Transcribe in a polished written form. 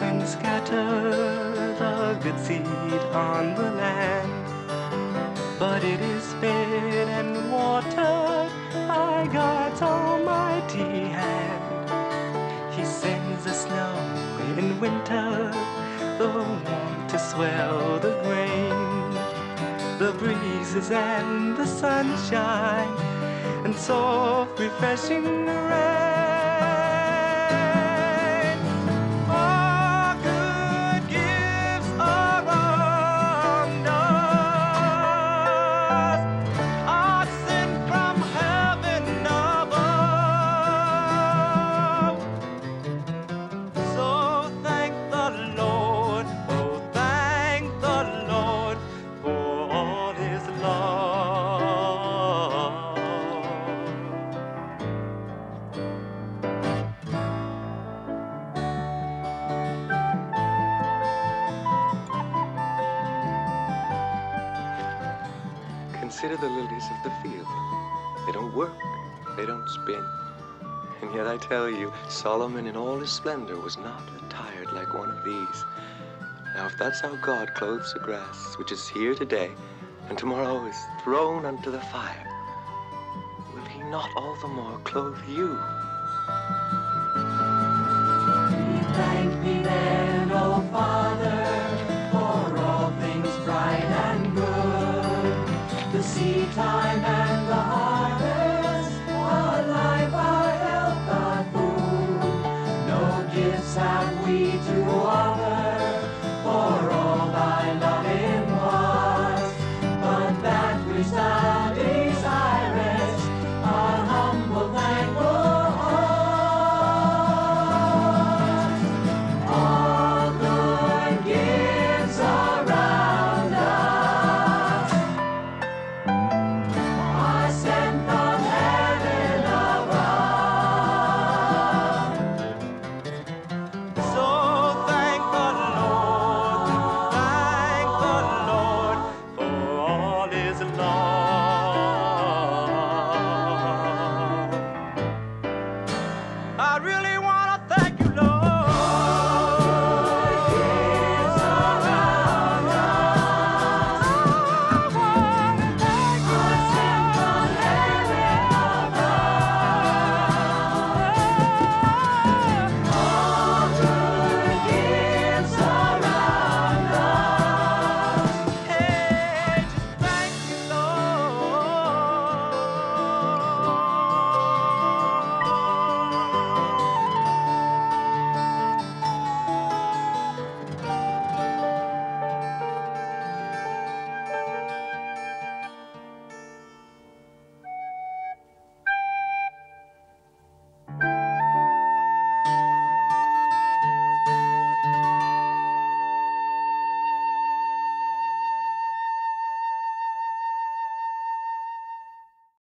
and scatter the good seed on the land. But it is fed and watered by God's almighty hand. He sends the snow in winter, the warmth to swell the grain, the breezes and the sunshine, and soft refreshing rain. All good gifts are around us, are sent from heaven above. So thank the Lord, oh thank the Lord for all his love. Consider the lilies of the field. They don't work, they don't spin. And yet I tell you, Solomon in all his splendor was not attired like one of these. Now if that's how God clothes the grass, which is here today, and tomorrow is thrown unto the fire, will he not all the more clothe you? He thanked me